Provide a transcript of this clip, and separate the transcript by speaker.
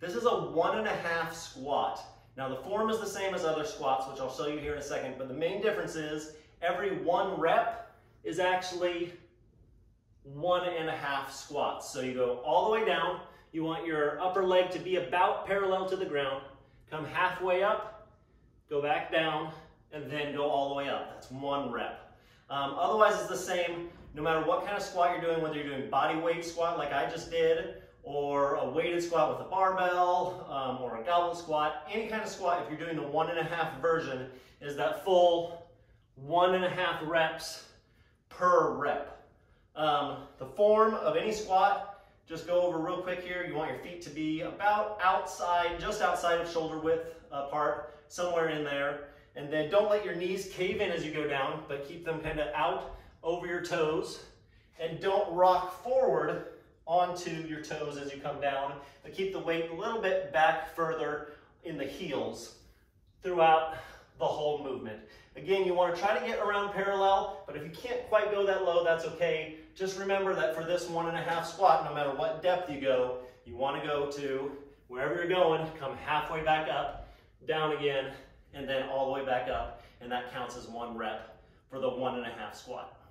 Speaker 1: This is a 1.5 squat. Now the form is the same as other squats, which I'll show you here in a second, but the main difference is every 1 rep is actually 1.5 squats. So you go all the way down, you want your upper leg to be about parallel to the ground, come halfway up, go back down, and then go all the way up. That's 1 rep. Otherwise it's the same, no matter what kind of squat you're doing, whether you're doing body weight squat like I just did, or a weighted squat with a barbell, or a goblet squat, any kind of squat, if you're doing the 1.5 version, is that full 1.5 reps per rep. The form of any squat, just go over real quick here. You want your feet to be about outside, just outside of shoulder width apart, somewhere in there. And then don't let your knees cave in as you go down, but keep them kind of out over your toes. And don't rock forward onto your toes as you come down, but keep the weight a little bit back further in the heels throughout the whole movement. Again, you want to try to get around parallel, but if you can't quite go that low, that's okay. Just remember that for this 1.5 squat, no matter what depth you go, you want to go to wherever you're going, come halfway back up, down again, and then all the way back up, and that counts as 1 rep for the 1.5 squat.